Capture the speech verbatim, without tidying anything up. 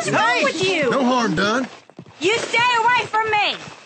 What's wrong with you? No harm done. You stay away from me!